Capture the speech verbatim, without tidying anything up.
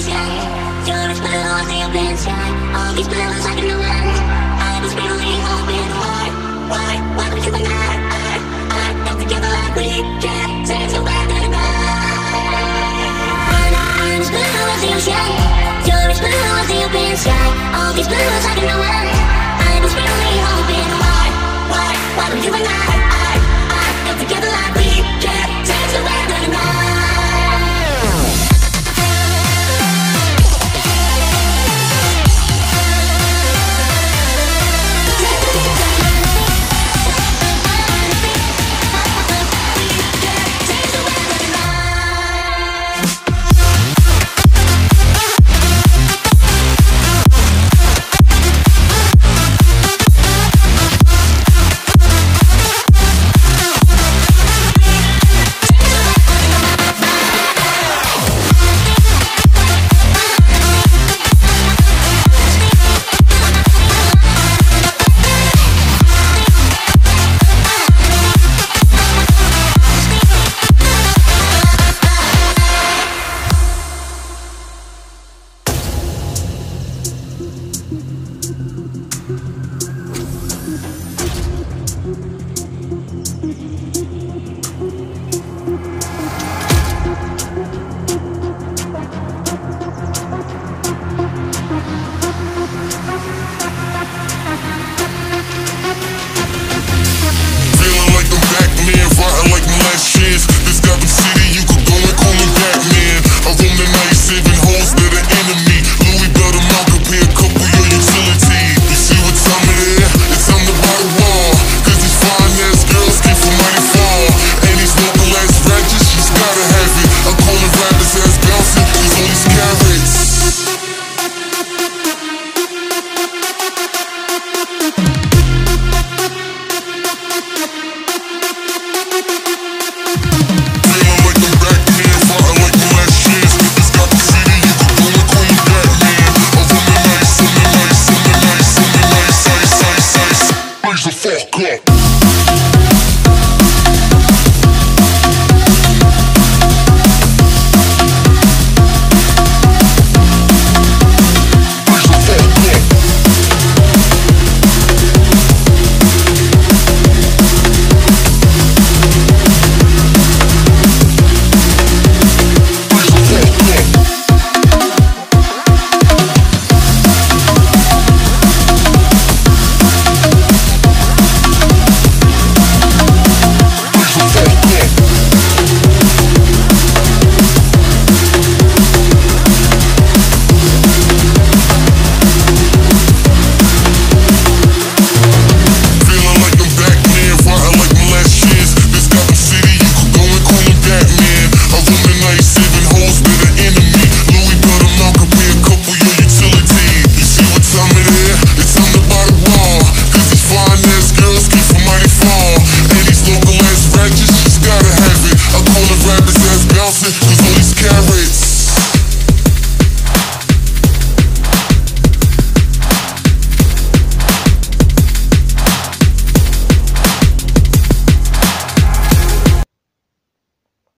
sky. You're as blue as the open sky. All these blues I can know when I was really hoping. Why, why, why would you and I, I, I got together like we can. Say it's so bad that I'm as blue as the ocean. You're as blue as the open sky. All these blues I can know when I was really hoping. Why, why, why would you and I, I